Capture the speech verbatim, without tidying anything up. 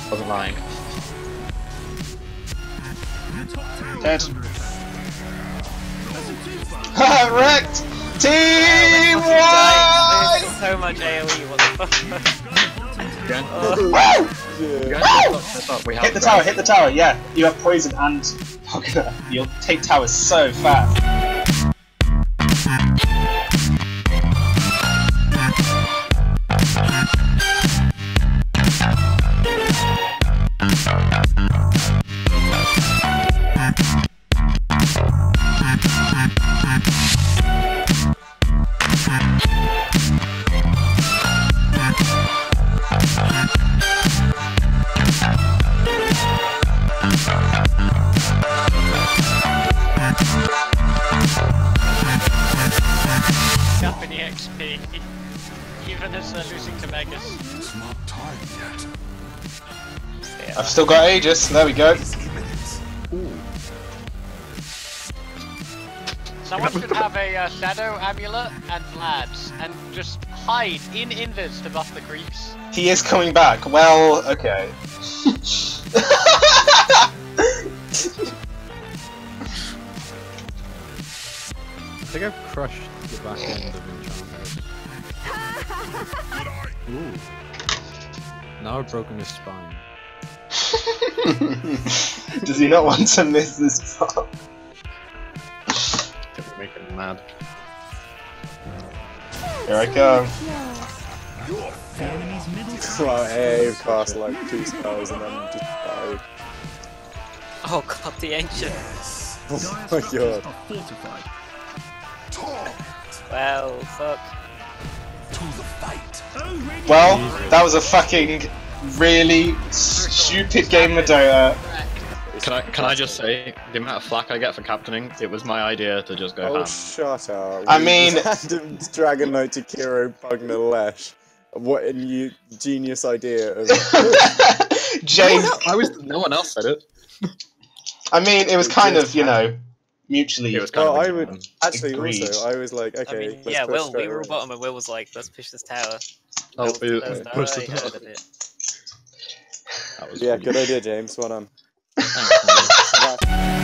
wasn't lying. Dead. Ha! Wrecked! Team one! There's so much AoE, what the fuck? Again? Woo! Again? Woo! Stop, stop, we have Hit the to tower, go. hit the tower, yeah. You have poison and... You'll take towers so fast. Up in E X P, even as they're losing to Megas. It's not time yet. Yeah. I've still got Aegis, there we go. Someone should have a uh, Shadow Amulet and Lads, and just hide in invis to buff the creeps. He is coming back, well, okay. I think I've crushed the back end of Enchantment. Ooh. Now I've broken his spine. Does he not want to miss this part? Don't make him mad. Here I come. Well, I've cast like two spells and then just died. Oh god, the Ancient. Oh my god. Well, fuck. Well, that was a fucking really stupid game of Dota. Can I can I just say, the amount of flack I get for captaining, it was my idea to just go Oh, ham. shut up. I We mean- Random Dragon Knight to Kiro Bugner Lesh. What a new genius idea of. James, I was no one else said it. I mean, it was kind of, you know, mutually. It was kind Well, of I would actually agreed. also. I was like, okay. I mean, let's yeah, push Will, straight we were away. bottom and Will was like, let's push this tower. Oh, That was- we- that was we the pushed right the heard tower. of it. That was Yeah, funny. good idea, James. Well done. Thanks, man. That-